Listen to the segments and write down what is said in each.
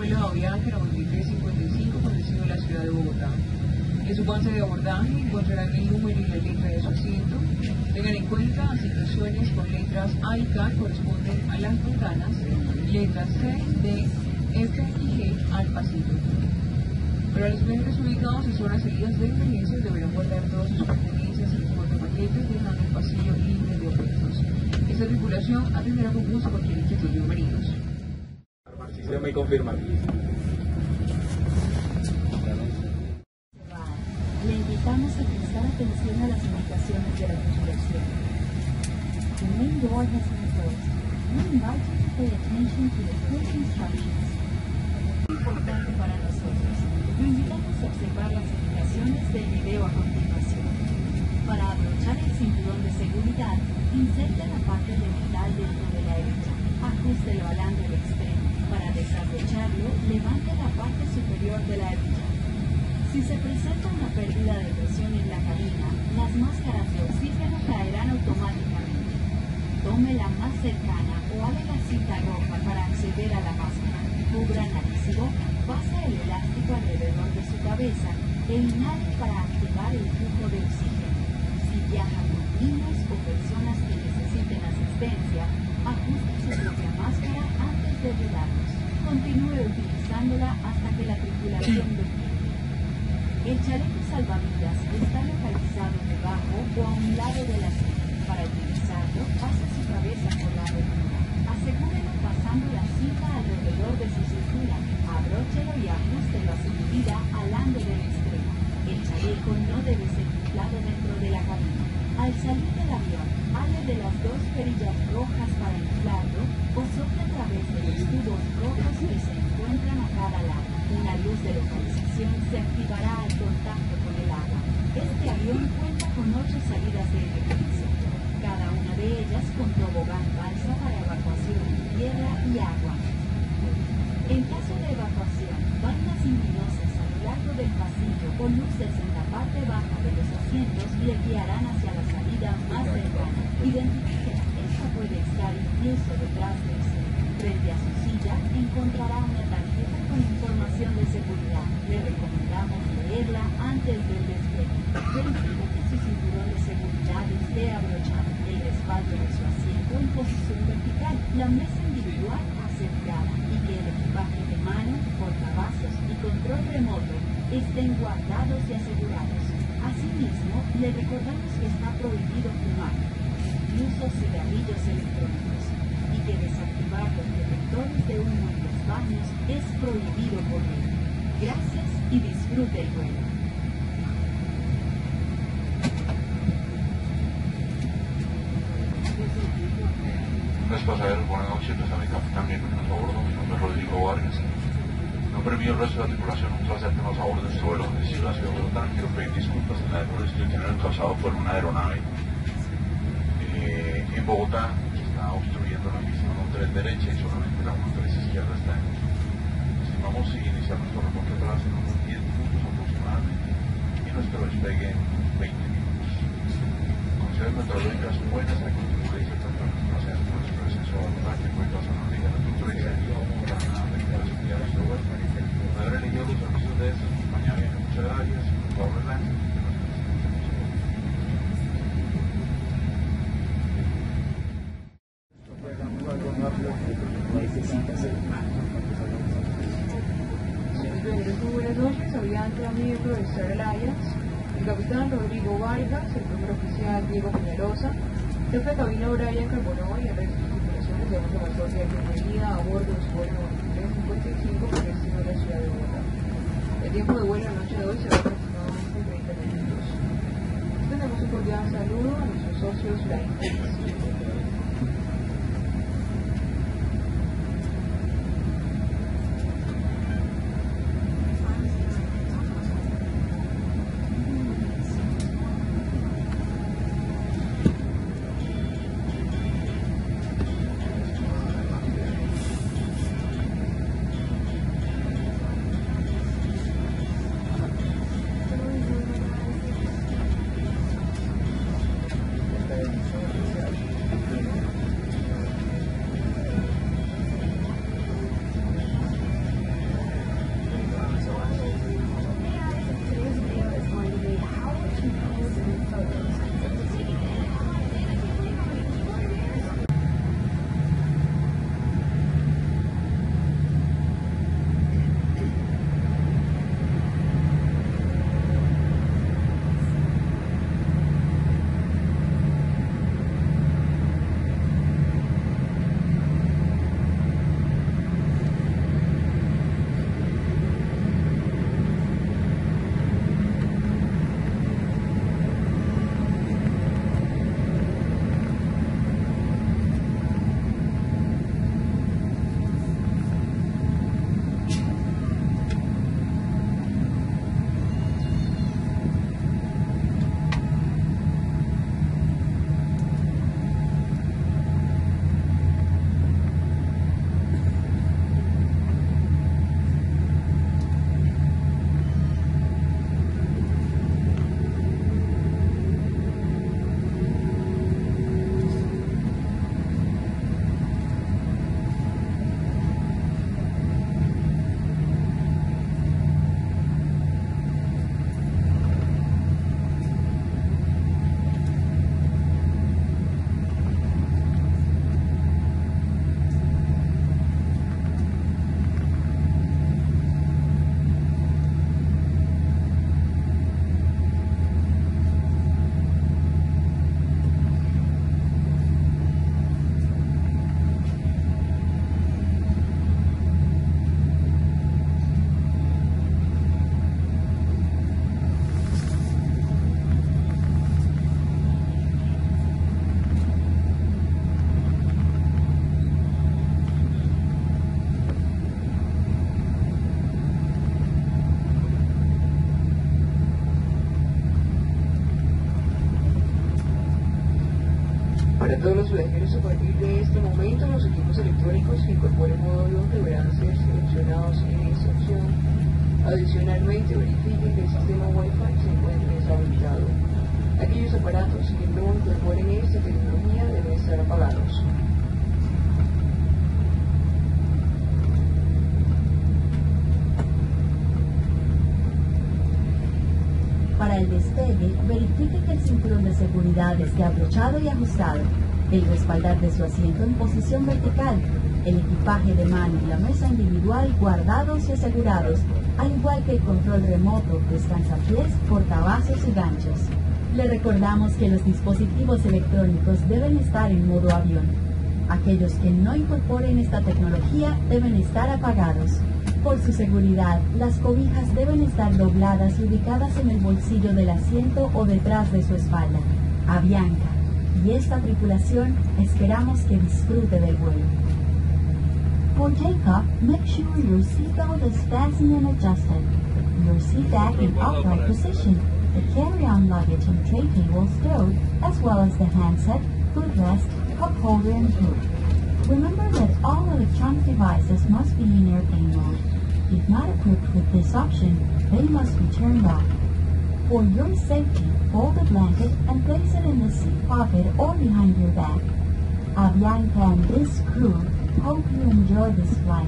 vuelo de Avianca 9355 con destino a la ciudad de Bogotá. En su pase de abordaje encontrarán el número y la letra de su asiento. Tengan en cuenta situaciones con letras A y K corresponden a las ventanas, letras C, D, F y G al pasillo. Para los clientes ubicados en zonas seguidas de emergencias deberán guardar todas sus pertenencias y sus portapaquetes dejando el pasillo libre de objetos. Esta tripulación atenderá con gusto cualquier inquietud de bienvenidos. Se me confirma. Le invitamos a prestar atención a las indicaciones de la tripulación. The main door has been closed. We invite you to pay attention to the closed instructions. Importante para nosotros. Lo invitamos a observar las indicaciones del video a continuación. Para abrochar el cinturón de seguridad, inserte la parte de metal dentro de la hebilla. Ajústelo al ángulo extremo. Para desabrocharlo, levante la parte superior de la hebilla. Si se presenta una pérdida de presión en la cabina, las máscaras de oxígeno caerán automáticamente. Tome la más cercana o haga la cinta roja para acceder a la máscara. Cubra nariz y boca, pase el elástico alrededor de su cabeza e inhale para activar el flujo de oxígeno. Si viaja con niños o personas que necesiten asistencia, ajuste su propia máscara antes de volarlos. Continúe utilizándola hasta que la tripulación lo pida. El chaleco salvavidas está localizado debajo o a un lado de la cinta. Para utilizarlo, pase su cabeza por la abertura. Asegúrelo pasando la cinta alrededor de su cintura. Abróchelo y ajústelo a su medida al ángulo del extremo. El chaleco no debe ser inflado dentro de la cabina. Al salir del avión, hable de las dos perillas rojas para inflarlo o sople a través de los tubos rojos que se encuentran a cada lado. Una luz de localización se activará al contacto con el agua. Este avión cuenta con 8 salidas de emergencia, cada una de ellas con tobogán balsa para evacuación en tierra y agua. En caso de evacuación, bandas luminosas a lo largo del pasillo o luces en la parte baja de los asientos le guiarán hacia la salida más cercana. Identifíquela, esta puede estar incluso detrás de usted. Frente a su silla encontrará una tarjeta con información de seguridad. Le recomendamos leerla antes del despegue. Verifique que su cinturón de seguridad esté abrochado, el respaldo de su asiento en posición vertical, la mesa individual asegurada y que el equipaje de mano, portavasos y control remoto estén guardados y asegurados. Asimismo, le recordamos que está prohibido fumar, incluso cigarrillos electrónicos, y que desactivar los detectores de humo en los baños es prohibido por ley. Gracias y disfrute el vuelo. Los pasajeros, buenas noches, les habla el capitán, bienvenidos a bordo, mi nombre es Rodrigo Vargas. No permito el resto de la tripulación un placer que nos a bordo de este vuelo desde la ciudad de Bogotá. Quiero pedir disculpas en la demora institucional causado por una aeronave en Bogotá que está obstruyendo la pista 1-3 derecha y solamente la 1-3 izquierda está en uso. Estimamos iniciar nuestro reporte atrás en unos 10 minutos aproximadamente y nuestro despegue en 20 minutos. Considero meteorológicas buenas, la contingencia y ciertas personas gracias por su presencia a volar que cuenta a la liga de la cultura y la nada de la seguridad de nuestro vuelo. Haber elegido los servicios de esta compañía en muchas áreas, por favor, relajen. Muy buenas noches, Avianca, miembro de Star Alliance, el capitán Rodrigo Vargas, el primer oficial Diego Peñalosa, jefe de cabina Brian Carbonova y el resto de tripulaciones de la cordial bienvenida a bordo de su vuelo 9355 con destino a la ciudad de Bogotá. El tiempo de vuelo la noche de hoy será aproximadamente 30 minutos. Tenemos un cordial saludo a nuestros socios Flying. todos los viajeros, a partir de este momento los equipos electrónicos que incorporen modo avión deberán ser seleccionados en esta opción. Adicionalmente, verifiquen que el sistema Wi-Fi se encuentre deshabilitado. Aquellos aparatos que no incorporen esta tecnología deben estar apagados. Para el despegue, verifique que el cinturón de seguridad esté abrochado y ajustado, el respaldar de su asiento en posición vertical, el equipaje de mano y la mesa individual guardados y asegurados, al igual que el control remoto, descansapiés, portavasos y ganchos. Le recordamos que los dispositivos electrónicos deben estar en modo avión. Aquellos que no incorporen esta tecnología deben estar apagados. Por su seguridad, las cobijas deben estar dobladas y ubicadas en el bolsillo del asiento o detrás de su espalda. Avianca y esta tripulación esperamos que disfrute del vuelo. For takeoff, make sure your seatbelt is fastened and adjusted. Your seat back in upright position. The carry-on luggage and tray table stowed, as well as the handset, footrest, cup holder, and hood. Remember that all electronic devices must be in airplane mode. If not equipped with this option, they must be turned off. For your safety, fold the blanket and place it in the seat pocket or behind your back. Avianca and this crew hope you enjoy this flight.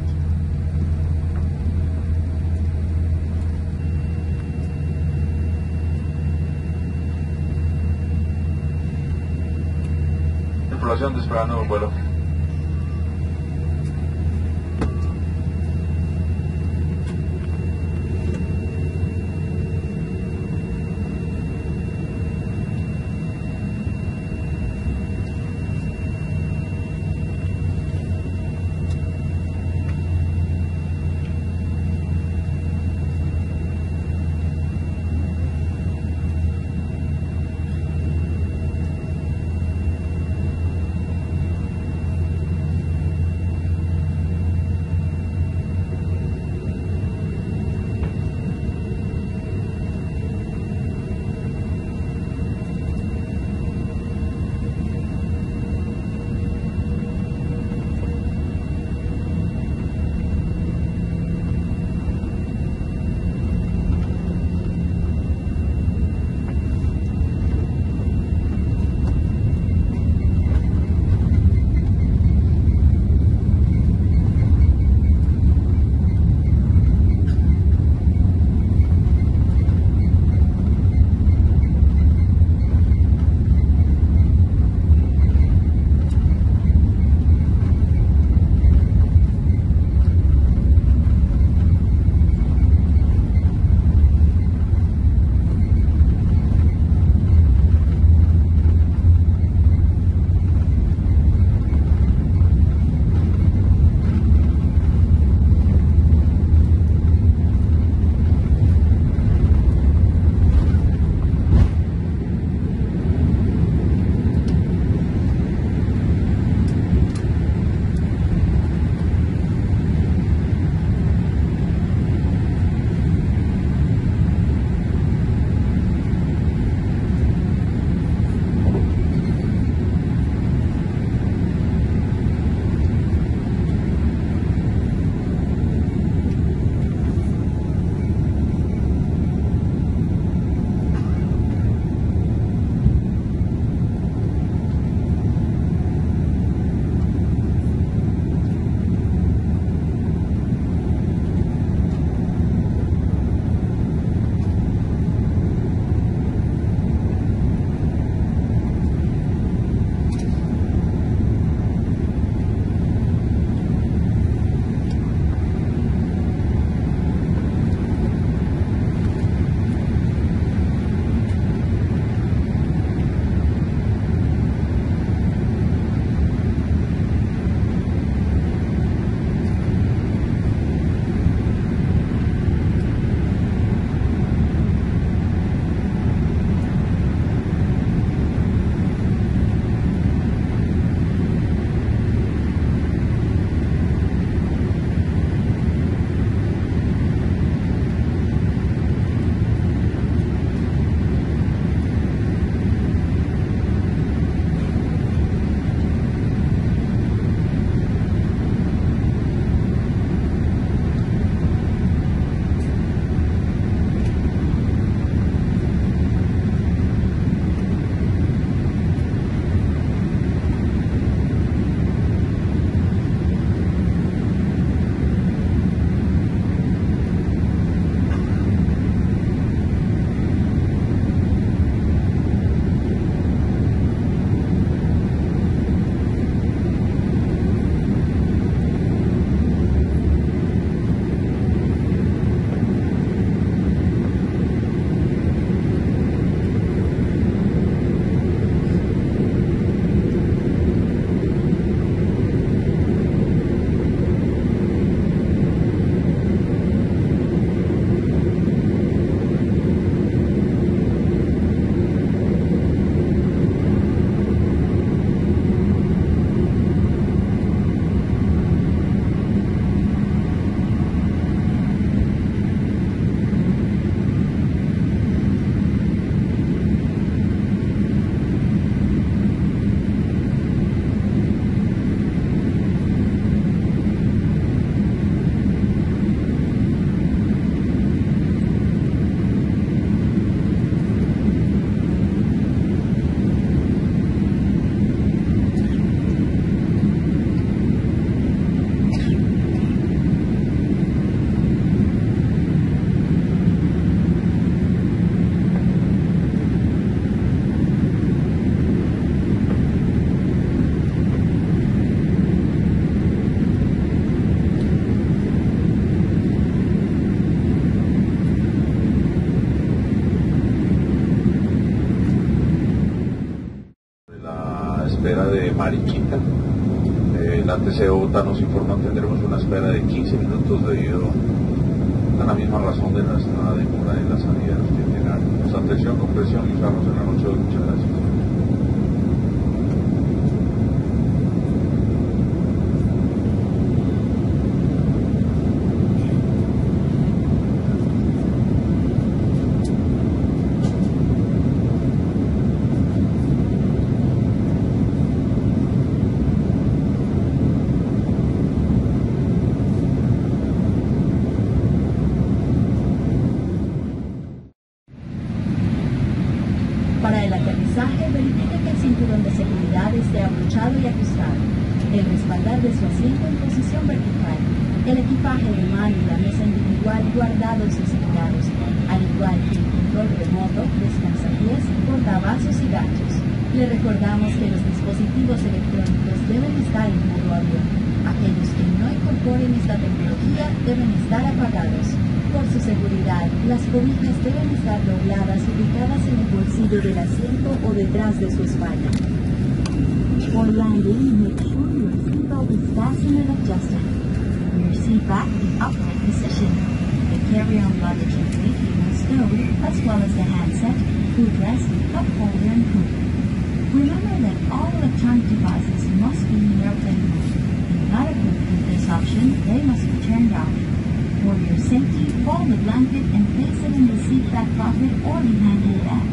Tripulación despegando el vuelo. de Mariquita. La TC de Bogotá nos informa que tendremos una espera de 15 minutos debido a la misma razón de nuestra demora en la salida de los itinerarios. Atención, comprensión y usarnos en la noche de hoy. Muchas gracias. Para el aterrizaje, verifique que el cinturón de seguridad esté abrochado y ajustado, el respaldar de su asiento en posición vertical, el equipaje de mano y la mesa individual guardados y separados, al igual que el control remoto, descansapiés, portavasos y ganchos. Le recordamos que los dispositivos electrónicos deben estar en modo avión. Aquellos que no incorporen esta tecnología deben estar apagados. Por su seguridad, las cobijas deben estar dobladas y ubicadas en el bolsillo del asiento o detrás de su espalda. For landing, make sure your seatbelt is fastened and adjusted. Your seat back in upright position. The carry-on luggage and plate will stow, as well as the handset, footrest, cup holder, and hood. Remember that all electronic devices must be in airplane mode. If not equipped with this option, they must be turned off. For your safety, fold the blanket and place it in the seat back pocket or behind your back.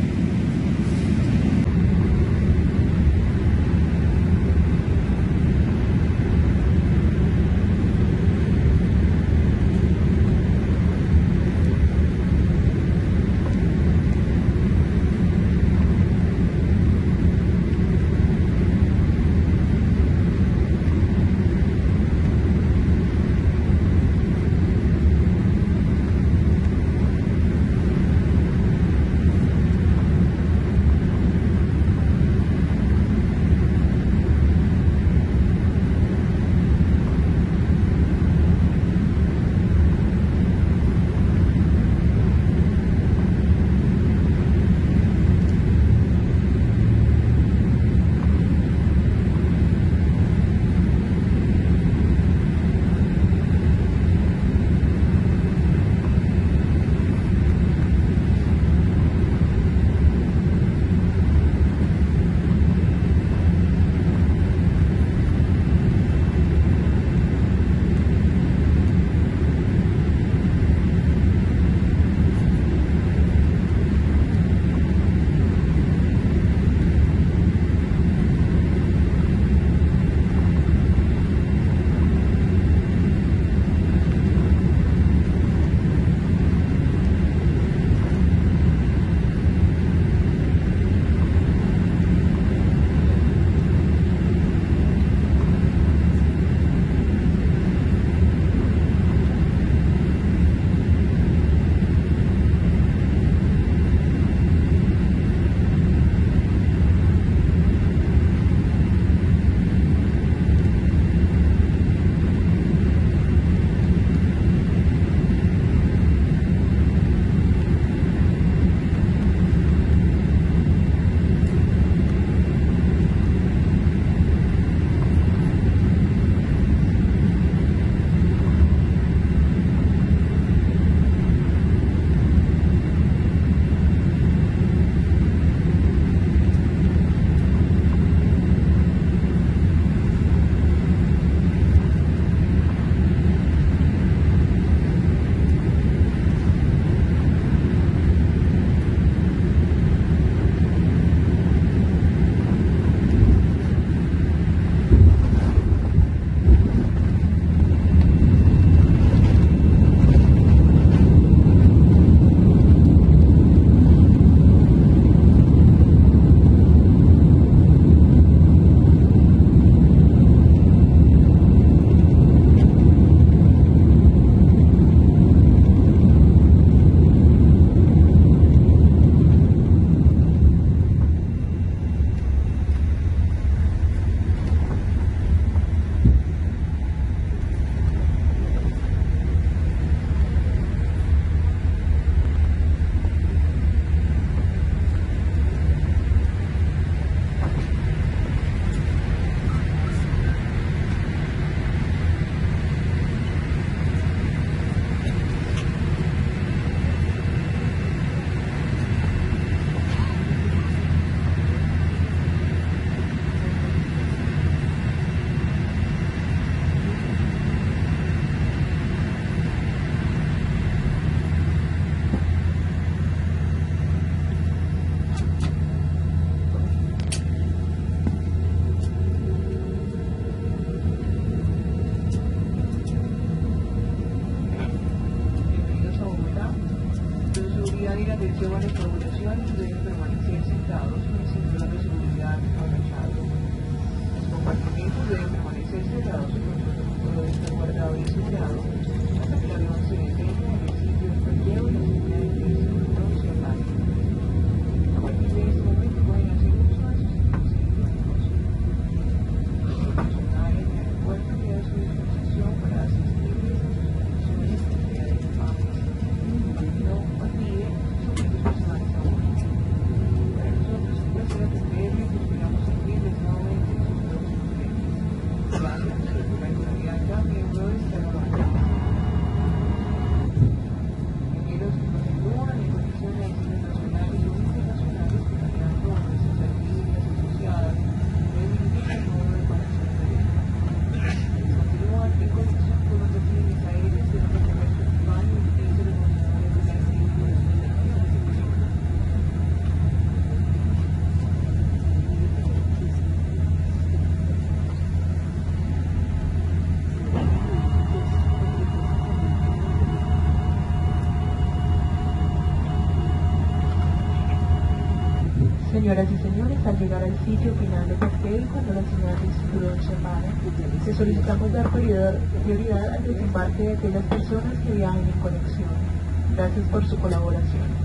Señoras y señores, al llegar al sitio final de Cascade, cuando la señal del cinturón se apaga, les solicitamos dar prioridad al desembarque de aquellas personas que viajen en conexión. Gracias por su colaboración.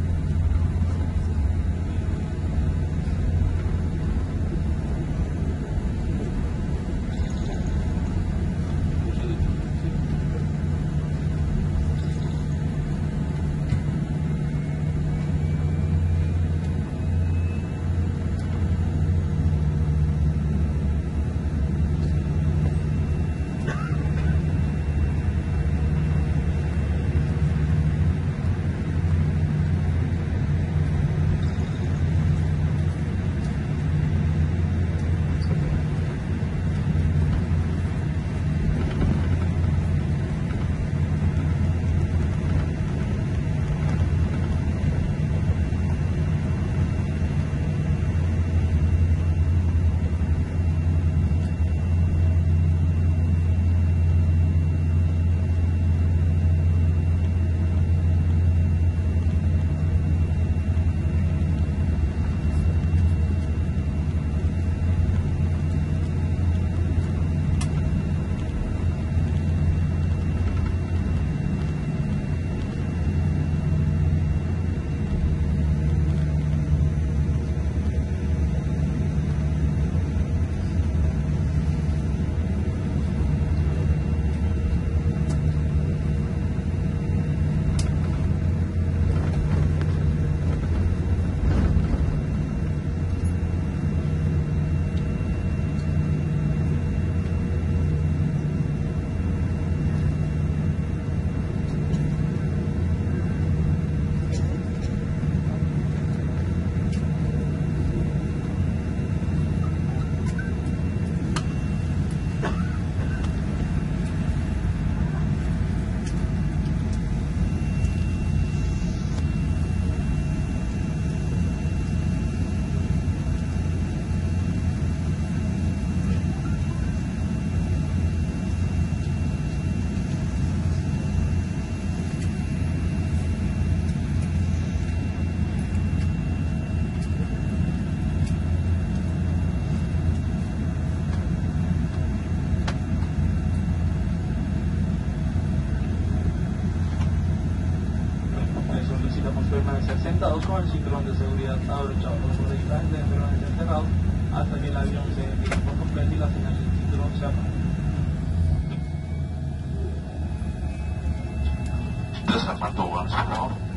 Permanecer sentados con el cinturón de seguridad abrochado, los bordes deben permanecer cerrados hasta que el avión se detenga por completo y la señal del cinturón se apague. Desarmando one,